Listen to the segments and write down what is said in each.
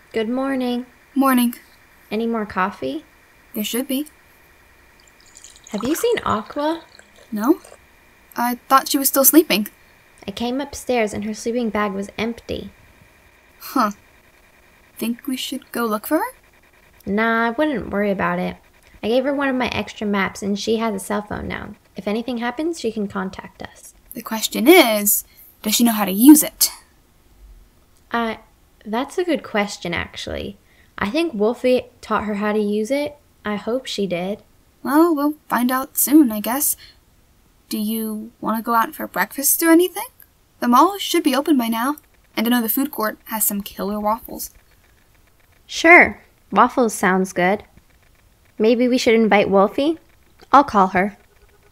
Good morning. Morning. Any more coffee? There should be. Have you seen Aqua? No? I thought she was still sleeping. I came upstairs and her sleeping bag was empty. Huh. Think we should go look for her? Nah, I wouldn't worry about it. I gave her one of my extra maps and she has a cell phone now. If anything happens, she can contact us. The question is, does she know how to use it? That's a good question, actually. I think Wolfy taught her how to use it. I hope she did. Well, we'll find out soon, I guess. Do you want to go out for breakfast or anything? The mall should be open by now, and I know the food court has some killer waffles. Sure. Waffles sounds good. Maybe we should invite Wolfy? I'll call her.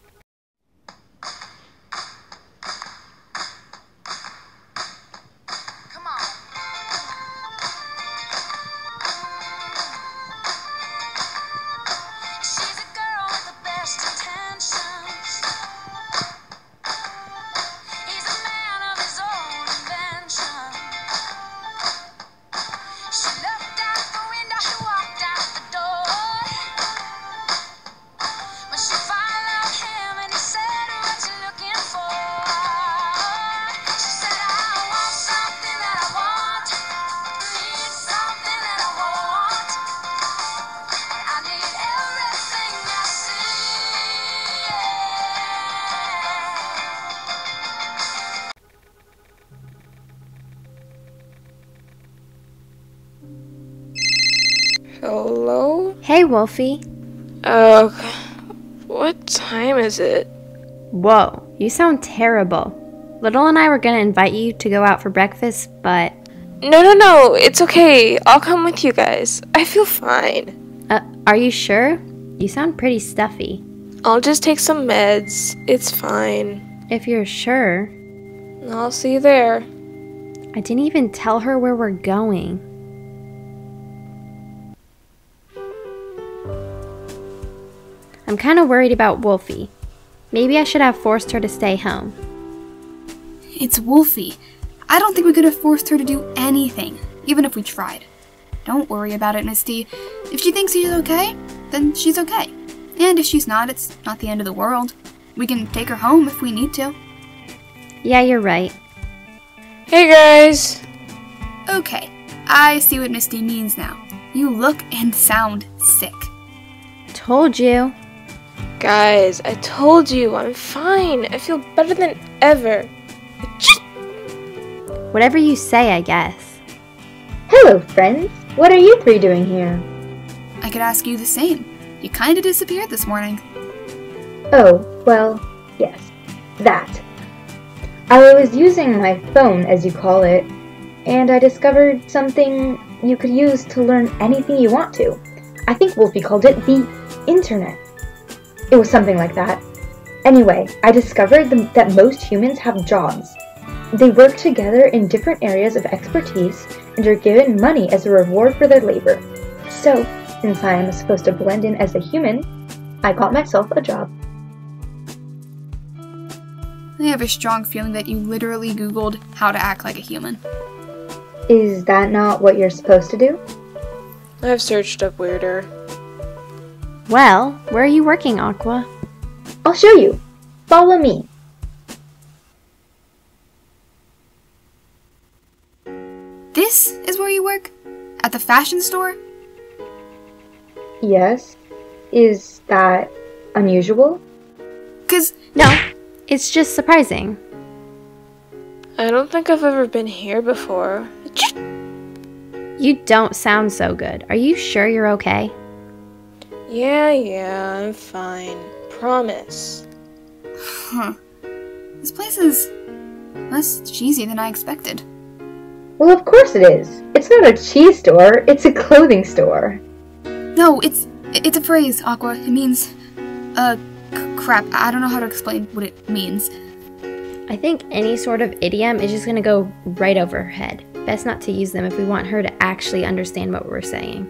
Hello? Hey, Wolfy. What time is it? Whoa, you sound terrible. Little and I were gonna invite you to go out for breakfast, but... No, it's okay. I'll come with you guys. I feel fine. Are you sure? You sound pretty stuffy. I'll just take some meds. It's fine. If you're sure. I'll see you there. I didn't even tell her where we're going. I'm kind of worried about Wolfy. Maybe I should have forced her to stay home. It's Wolfy. I don't think we could have forced her to do anything, even if we tried. Don't worry about it, Misty. If she thinks she's okay, then she's okay. And if she's not, it's not the end of the world. We can take her home if we need to. Yeah, you're right. Hey, guys. Okay, I see what Misty means now. You look and sound sick. Told you. Guys, I told you, I'm fine. I feel better than ever. Whatever you say, I guess. Hello, friends. What are you three doing here? I could ask you the same. You kinda disappeared this morning. Oh, well, yes. That. I was using my phone, as you call it, and I discovered something you could use to learn anything you want to. I think Wolfy called it the internet. It was something like that. Anyway, I discovered that most humans have jobs. They work together in different areas of expertise and are given money as a reward for their labor. So, since I am supposed to blend in as a human, I got myself a job. I have a strong feeling that you literally Googled how to act like a human. Is that not what you're supposed to do? I've searched up weirder. Well, where are you working, Aqua? I'll show you. Follow me. This is where you work? At the fashion store? Yes. Is that unusual? 'Cause No, it's just surprising. I don't think I've ever been here before. You don't sound so good. Are you sure you're okay? Yeah, I'm fine. Promise. Huh. This place is less cheesy than I expected. Well, of course it is. It's not a cheese store, it's a clothing store. No, it's a phrase, Aqua. It means, crap. I don't know how to explain what it means. I think any sort of idiom is just gonna go right over her head. Best not to use them if we want her to actually understand what we're saying.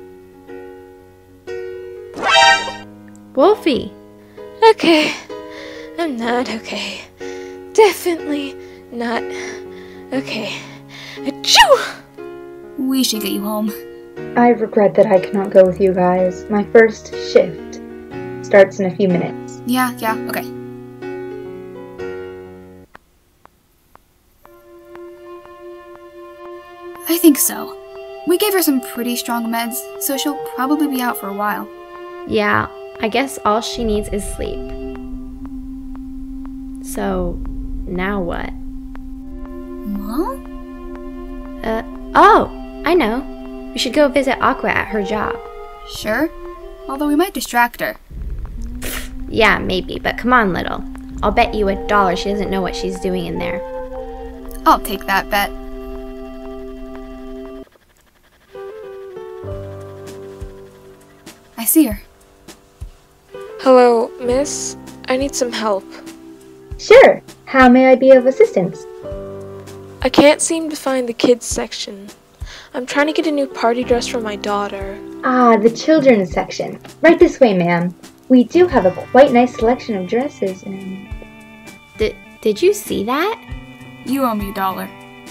Wolfy! Okay. I'm not okay. Definitely not okay. Achoo! We should get you home. I regret that I cannot go with you guys. My first shift starts in a few minutes. Yeah, okay. I think so. We gave her some pretty strong meds, so she'll probably be out for a while. Yeah, I guess all she needs is sleep. So, now what? Mom? Oh, I know. We should go visit Aqua at her job. Sure. Although we might distract her. Yeah, maybe, but come on, Little. I'll bet you $1 she doesn't know what she's doing in there. I'll take that bet. I see her. Hello, miss. I need some help. Sure. How may I be of assistance? I can't seem to find the kids section. I'm trying to get a new party dress for my daughter. Ah, the children's section. Right this way, ma'am. We do have a quite nice selection of dresses and... Did you see that? You owe me $1.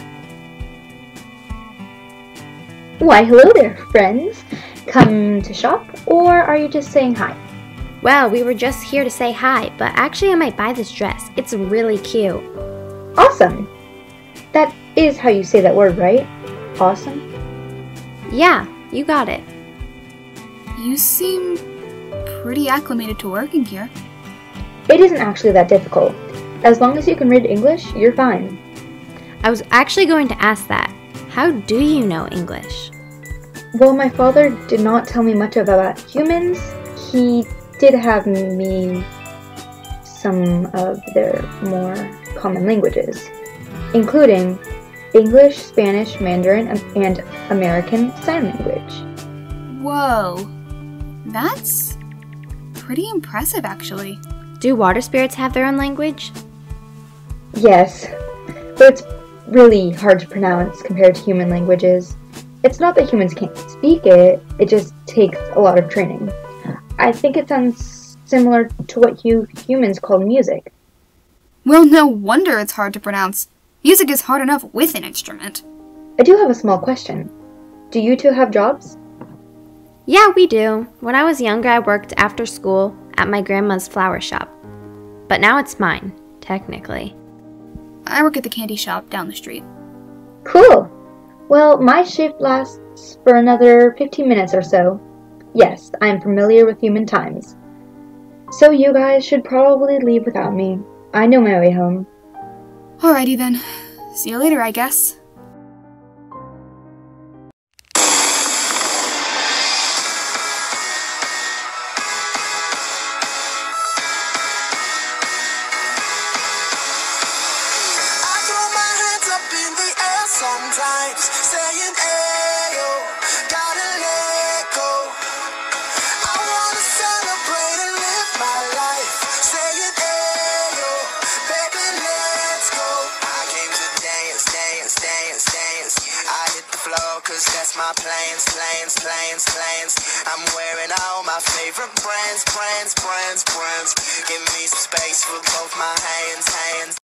Why, hello there, friends. Come to shop, or are you just saying hi? Well, we were just here to say hi, but actually I might buy this dress. It's really cute. Awesome. That is how you say that word, right? Awesome? Yeah, you got it. You seem pretty acclimated to working here. It isn't actually that difficult. As long as you can read English, you're fine. I was actually going to ask that. How do you know English? Well, my father did not tell me much about humans. He did have me some of their more common languages, including English, Spanish, Mandarin, and American Sign Language. Whoa. That's pretty impressive, actually. Do water spirits have their own language? Yes, but it's really hard to pronounce compared to human languages. It's not that humans can't speak it, it just takes a lot of training. I think it sounds similar to what you humans call music. Well, no wonder it's hard to pronounce. Music is hard enough with an instrument. I do have a small question. Do you two have jobs? Yeah, we do. When I was younger, I worked after school at my grandma's flower shop. But now it's mine, technically. I work at the candy shop down the street. Cool. Well, my shift lasts for another 15 minutes or so. Yes, I'm familiar with human times. So you guys should probably leave without me. I know my way home. Alrighty then. See you later, I guess. Sometimes saying ayo, gotta let go. I wanna celebrate and live my life. Saying ayo, baby, let's go. I came to dance, dance, dance, dance. I hit the floor cause that's my plans, plans, plans, plans. I'm wearing all my favorite brands, brands, brands, brands. Give me some space for both my hands, hands.